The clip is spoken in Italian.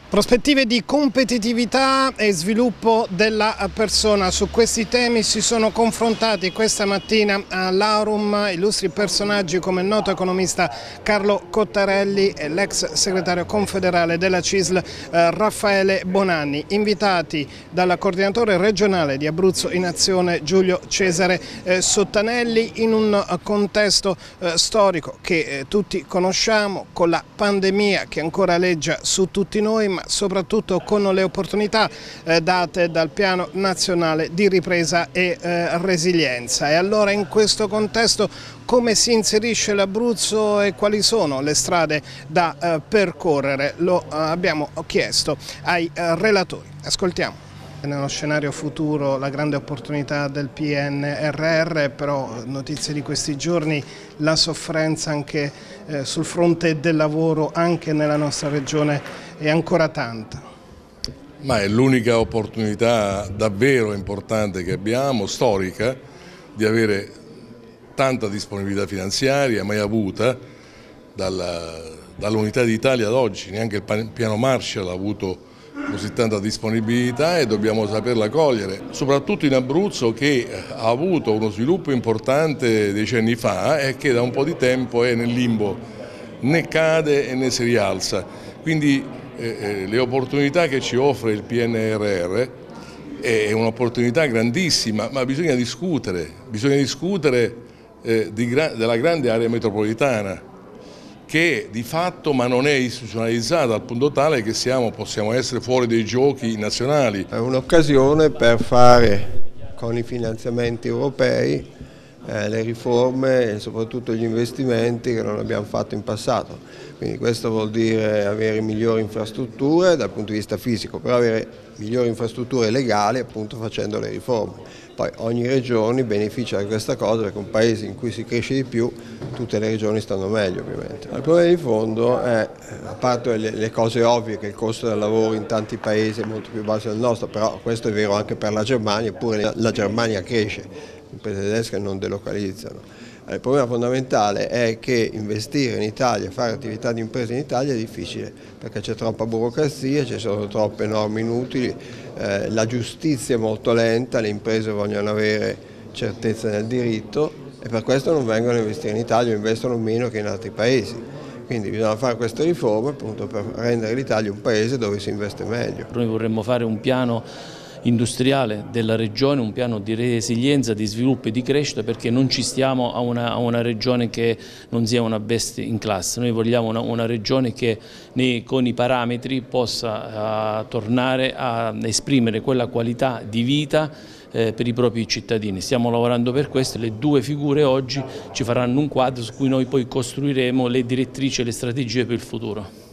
Prospettive di competitività e sviluppo della persona. Su questi temi si sono confrontati questa mattina all'Aurum illustri personaggi come il noto economista Carlo Cottarelli e l'ex segretario confederale della CISL Raffaele Bonanni, invitati dal coordinatore regionale di Abruzzo in Azione Giulio Cesare Sottanelli in un contesto storico che tutti conosciamo, con la pandemia che ancora aleggia su tutti noi, ma soprattutto con le opportunità date dal Piano Nazionale di Ripresa e Resilienza. E allora in questo contesto come si inserisce l'Abruzzo e quali sono le strade da percorrere? Lo abbiamo chiesto ai relatori. Ascoltiamo. Nello scenario futuro la grande opportunità del PNRR, però notizie di questi giorni, la sofferenza anche sul fronte del lavoro anche nella nostra regione è ancora tanta. Ma è l'unica opportunità davvero importante che abbiamo, storica, di avere tanta disponibilità finanziaria mai avuta dall'Unità d'Italia ad oggi. Neanche il piano Marshall ha avuto così tanta disponibilità e dobbiamo saperla cogliere, soprattutto in Abruzzo, che ha avuto uno sviluppo importante decenni fa e che da un po' di tempo è nel limbo, né cade né si rialza. Quindi le opportunità che ci offre il PNRR è un'opportunità grandissima, ma bisogna discutere della grande area metropolitana, che di fatto ma non è istituzionalizzata al punto tale che possiamo essere fuori dei giochi nazionali. È un'occasione per fare con i finanziamenti europei le riforme e soprattutto gli investimenti che non abbiamo fatto in passato. Quindi questo vuol dire avere migliori infrastrutture dal punto di vista fisico, però avere migliori infrastrutture legali appunto facendo le riforme. Poi ogni regione beneficia di questa cosa, perché un paese in cui si cresce di più, tutte le regioni stanno meglio ovviamente. Il problema di fondo è, a parte le cose ovvie, che il costo del lavoro in tanti paesi è molto più basso del nostro, però questo è vero anche per la Germania, eppure la Germania cresce, le imprese tedesche non delocalizzano. Il problema fondamentale è che investire in Italia, fare attività di impresa in Italia è difficile, perché c'è troppa burocrazia, ci sono troppe norme inutili, la giustizia è molto lenta, le imprese vogliono avere certezza nel diritto e per questo non vengono a investire in Italia o investono meno che in altri paesi. Quindi bisogna fare queste riforme appunto per rendere l'Italia un paese dove si investe meglio. Noi vorremmo fare un piano industriale della regione, un piano di resilienza, di sviluppo e di crescita, perché non ci stiamo a una regione che non sia una best in class. Noi vogliamo una regione che con i parametri possa tornare a esprimere quella qualità di vita per i propri cittadini. Stiamo lavorando per questo, le due figure oggi ci faranno un quadro su cui noi poi costruiremo le direttrici e le strategie per il futuro.